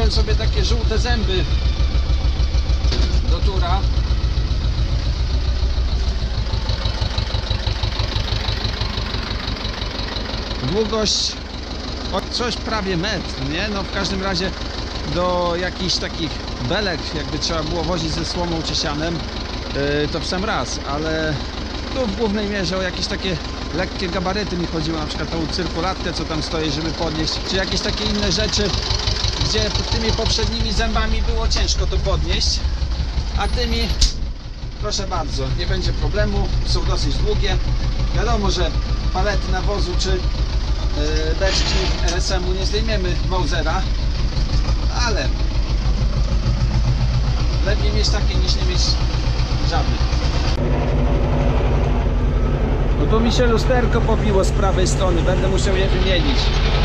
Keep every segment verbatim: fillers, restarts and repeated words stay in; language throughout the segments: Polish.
Zrobiłem sobie takie żółte zęby do tura. Długość o coś prawie metr, nie? No w każdym razie do jakichś takich belek, jakby trzeba było wozić ze słomą czy sianem, yy, to w sam raz, ale tu w głównej mierze o jakieś takie lekkie gabaryty mi chodziło, na przykład tą cyrkulatkę, co tam stoi, żeby podnieść, czy jakieś takie inne rzeczy, gdzie tymi poprzednimi zębami było ciężko to podnieść, a tymi, proszę bardzo, nie będzie problemu, są dosyć długie. Wiadomo, że palety nawozu czy yy, beczki R S M-u nie zdejmiemy Mausera, ale lepiej mieć takie niż nie mieć żadnych. No tu mi się lusterko pobiło z prawej strony, będę musiał je wymienić.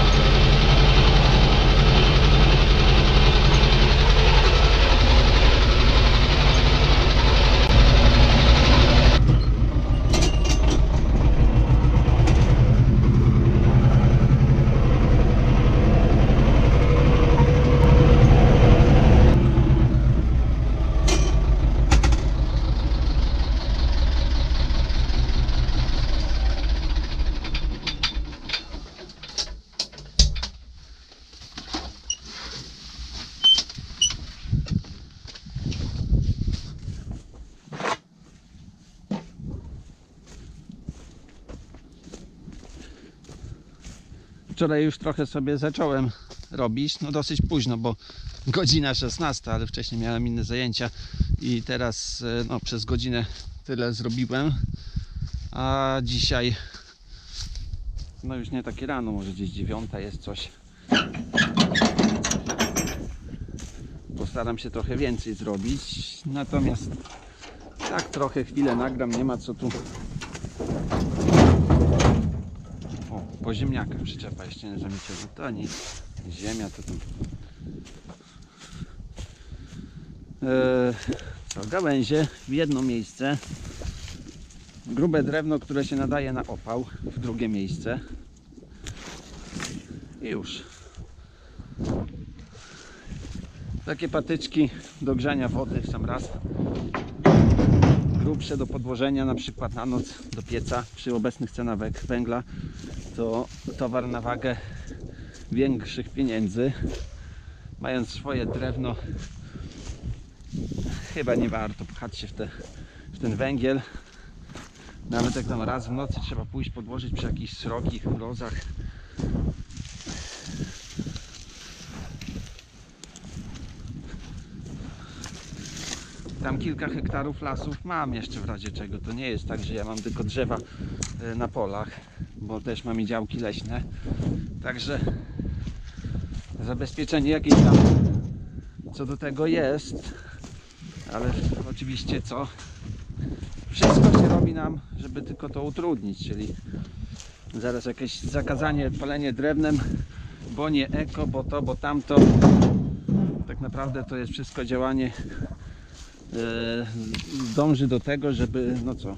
Wczoraj już trochę sobie zacząłem robić, no dosyć późno, bo godzina szesnasta, ale wcześniej miałem inne zajęcia i teraz no, przez godzinę tyle zrobiłem, a dzisiaj no już nie takie rano, może gdzieś dziewiąta jest coś. Postaram się trochę więcej zrobić, natomiast tak trochę chwilę nagram, nie ma co tu. Po ziemniakach przyczepa jeszcze nie zamieciona, to nic, ziemia to tam. Eee, co, gałęzie w jedno miejsce, grube drewno, które się nadaje na opał w drugie miejsce i już. Takie patyczki do grzania wody w sam raz, grubsze do podłożenia na przykład na noc do pieca przy obecnych cenach węgla. To towar na wagę większych pieniędzy. Mając swoje drewno, chyba nie warto pchać się w, te, w ten węgiel. Nawet jak tam raz w nocy trzeba pójść podłożyć przy jakichś srogich mrozach. Tam kilka hektarów lasów mam jeszcze w razie czego. To nie jest tak, że ja mam tylko drzewa na polach, bo też mam i działki leśne. Także zabezpieczenie jakieś tam co do tego jest, ale oczywiście co? Wszystko się robi nam, żeby tylko to utrudnić, czyli zaraz jakieś zakazanie palenia drewnem, bo nie eko, bo to, bo tamto. Tak naprawdę to jest wszystko działanie dąży do tego, żeby no co,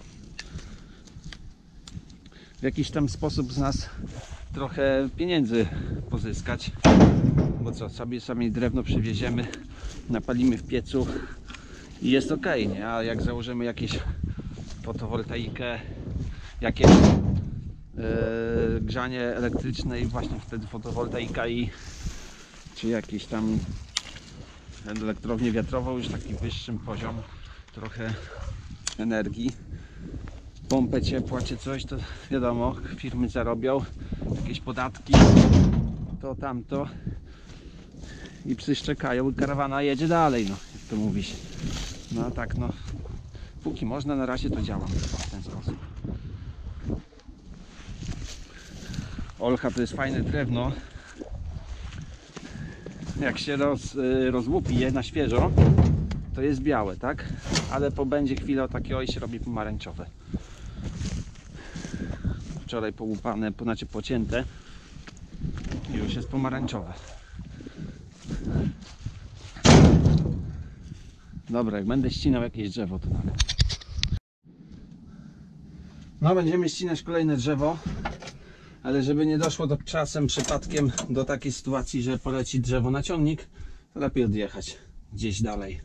w jakiś tam sposób z nas trochę pieniędzy pozyskać, bo co, sobie sami drewno przywieziemy, napalimy w piecu i jest ok, nie? A jak założymy jakieś fotowoltaikę, jakieś yy, grzanie elektryczne i właśnie wtedy fotowoltaika i czy jakieś tam elektrownię wiatrową, już taki wyższym poziom trochę energii, pompę ciepła czy coś, to wiadomo, firmy zarobią jakieś podatki, to tamto i psy szczekają, karawana jedzie dalej, no jak to mówi się. No a tak, no póki można, na razie to działa w ten sposób. Olcha to jest fajne drewno. Jak się roz, rozłupi je na świeżo, to jest białe, tak? Ale po będzie chwilę takie oj się robi pomarańczowe. Wczoraj połupane, znaczy pocięte i już jest pomarańczowe. Dobra, jak będę ścinał jakieś drzewo, to nawet. No, będziemy ścinać kolejne drzewo. Ale żeby nie doszło do czasem przypadkiem do takiej sytuacji, że poleci drzewo na ciągnik, to lepiej odjechać gdzieś dalej.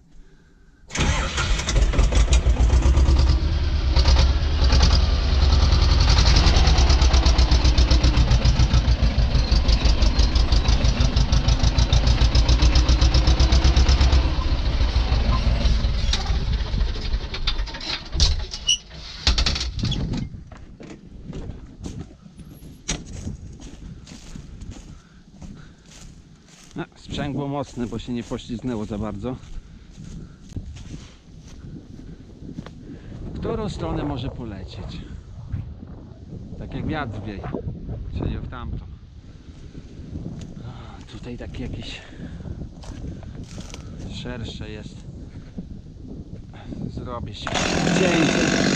No, sprzęg był mocny, bo się nie poślizgnęło za bardzo. W którą stronę może polecieć? Tak jak wiatr wieje, czyli w tamtą. O, tutaj takie jakieś szersze jest. Zrobię się cięcie.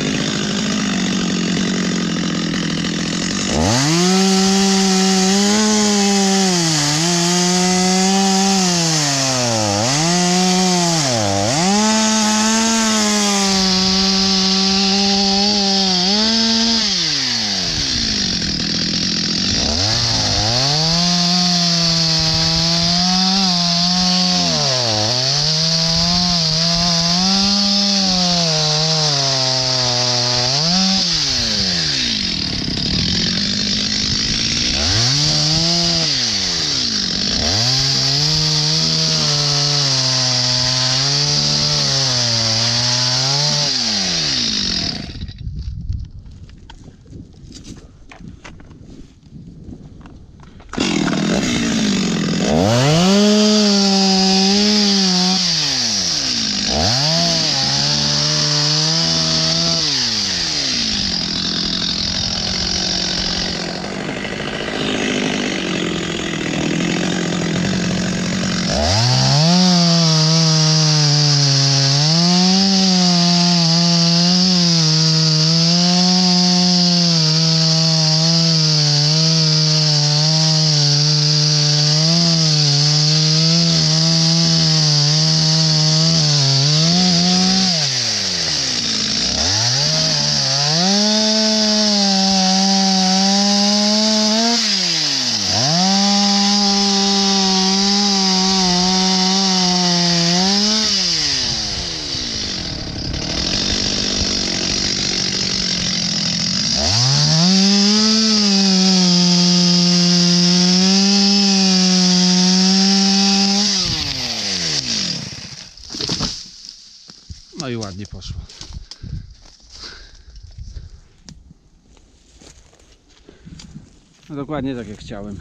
No i ładnie poszło. No dokładnie tak jak chciałem.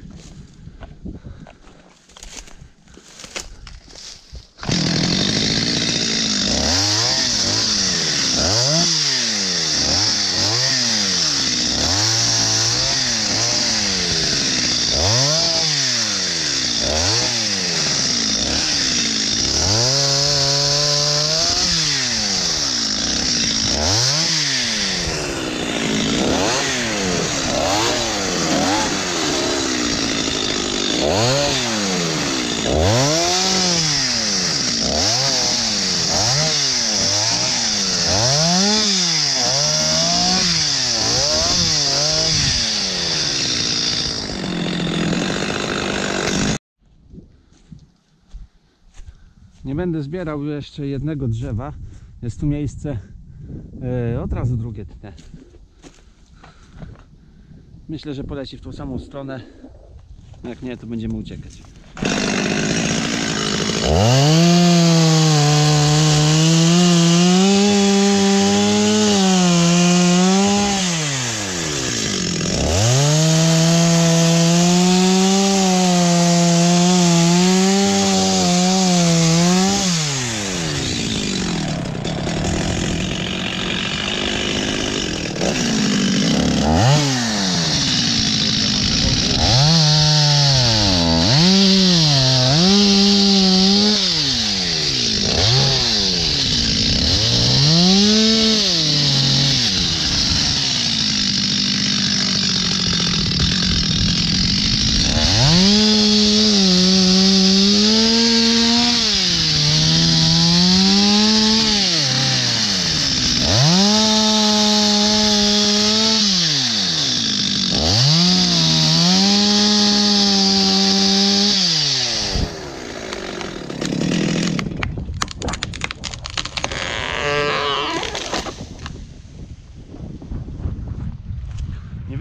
Nie będę zbierał jeszcze jednego drzewa. Jest tu miejsce, yy, od razu drugie tnę. Myślę, że poleci w tą samą stronę. Jak nie, to będziemy uciekać.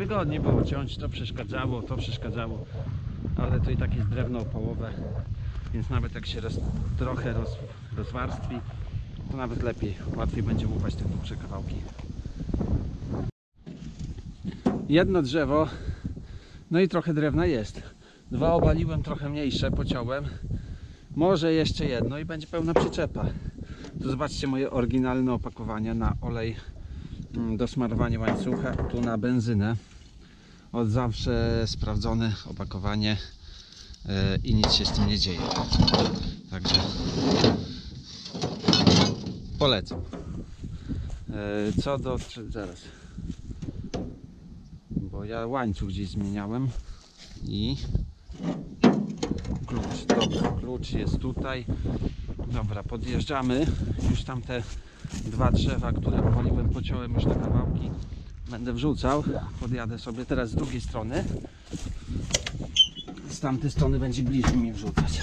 niewygodnie było ciąć, to przeszkadzało, to przeszkadzało, ale to i tak jest drewno opołowe, więc nawet jak się roz, trochę roz, rozwarstwi, to nawet lepiej, łatwiej będzie łupać te dłuższe kawałki. Jedno drzewo, no i trochę drewna jest. Dwa obaliłem, trochę mniejsze, pociąłem. Może jeszcze jedno i będzie pełna przyczepa. Tu zobaczcie moje oryginalne opakowania na olej do smarowania łańcucha, tu na benzynę. Od zawsze sprawdzone opakowanie yy, i nic się z tym nie dzieje. Także polecam. Yy, co do... zaraz. Bo ja łańcuch gdzieś zmieniałem i klucz, dobra, klucz jest tutaj. Dobra, podjeżdżamy. Już tam te dwa drzewa, które powaliłem, pociąłem już na kawałki, będę wrzucał. Podjadę sobie teraz z drugiej strony. Z tamtej strony będzie bliżej mi wrzucać.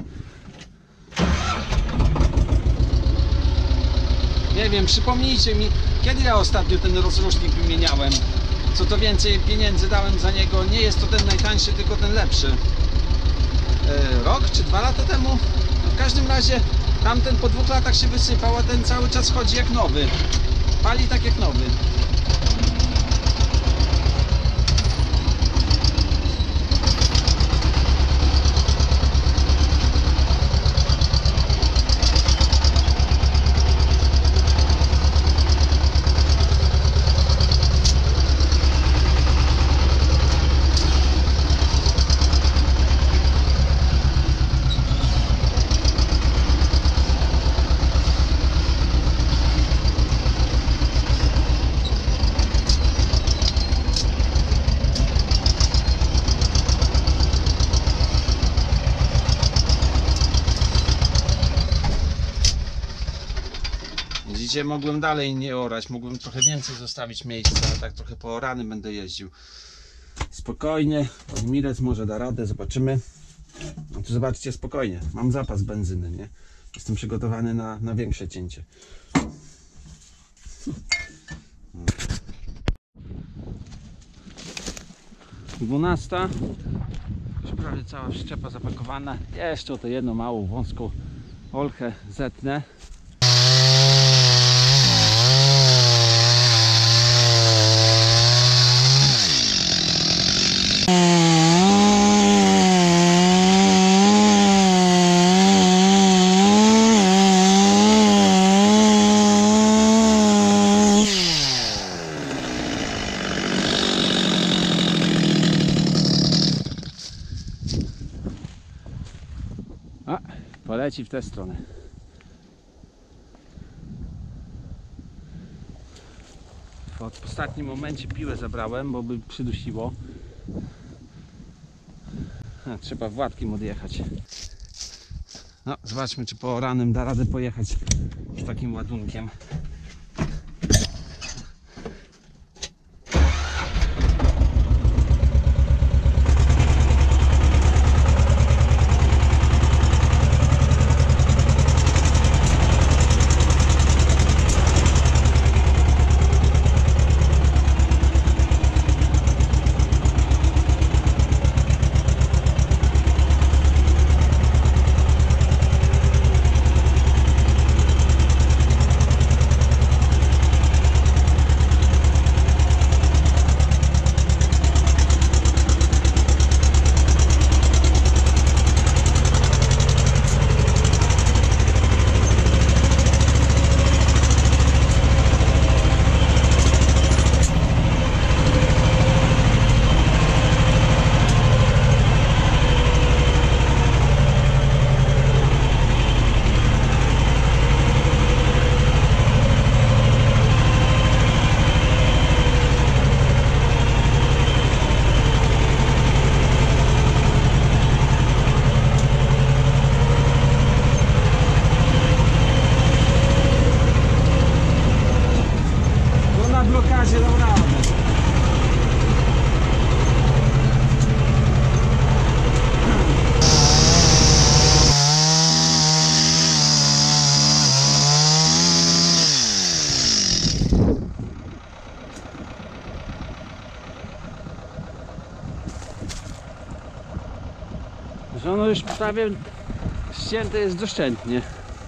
Nie wiem, przypomnijcie mi, kiedy ja ostatnio ten rozrusznik wymieniałem. Co to więcej pieniędzy dałem za niego. Nie jest to ten najtańszy, tylko ten lepszy. E, rok czy dwa lata temu? No w każdym razie tamten po dwóch latach się wysypał, a ten cały czas chodzi jak nowy. Pali tak jak nowy. Widzicie, mogłem dalej nie orać, mogłem trochę więcej zostawić miejsca, a tak trochę poorany będę jeździł. Spokojnie, pan Mirec może da radę, zobaczymy. No to zobaczcie, spokojnie, mam zapas benzyny, nie? Jestem przygotowany na, na większe cięcie. dwunasta. Już prawie cała przyczepa zapakowana. Jeszcze o to jedną małą, wąską olchę zetnę. A, poleci w tę stronę. W ostatnim momencie piłę zabrałem, bo by przydusiło. A, trzeba Władkiem odjechać. No, zobaczmy, czy po ranem da radę pojechać z takim ładunkiem. no już prawie ścięte jest doszczętnie.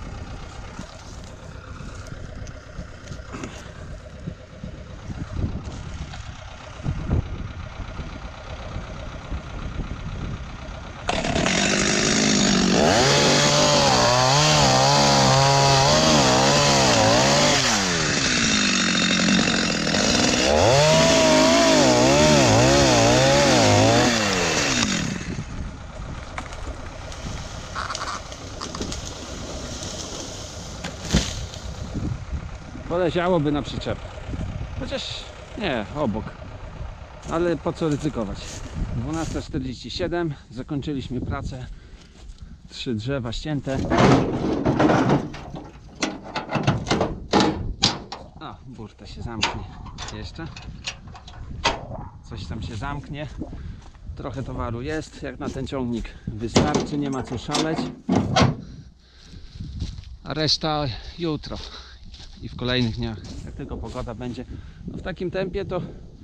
Poleciałoby na przyczepę. Chociaż nie, obok. Ale po co ryzykować? dwunasta czterdzieści siedem. Zakończyliśmy pracę. Trzy drzewa ścięte. O, burta się zamknie. Jeszcze. Coś tam się zamknie. Trochę towaru jest. Jak na ten ciągnik wystarczy. Nie ma co szaleć. A reszta jutro. I w kolejnych dniach, jak tylko pogoda będzie, no w takim tempie, to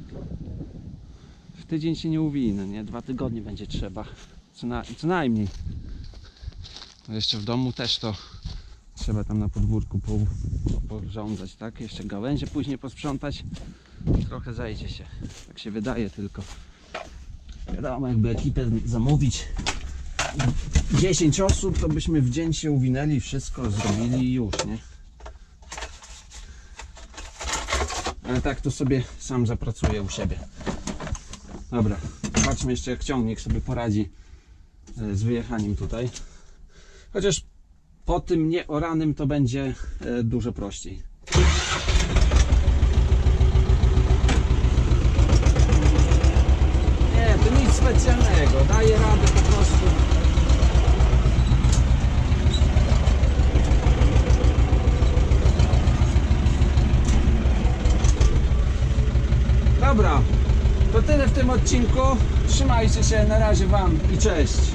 w tydzień się nie uwinę, nie? Dwa tygodnie będzie trzeba, co, na, co najmniej. No jeszcze w domu też to trzeba tam na podwórku po, porządzać, tak? Jeszcze gałęzie później posprzątać. Trochę zajdzie się, tak się wydaje tylko. Wiadomo, jakby ekipę zamówić dziesięć osób, to byśmy w dzień się uwinęli, wszystko zrobili i już, nie? Ale tak to sobie sam zapracuję u siebie. Dobra, zobaczmy jeszcze, jak ciągnik sobie poradzi z wyjechaniem tutaj. Chociaż po tym nieoranym to będzie dużo prościej. Nie, to nic specjalnego, daję radę po prostu. Dobra, to tyle w tym odcinku. Trzymajcie się, na razie wam i cześć.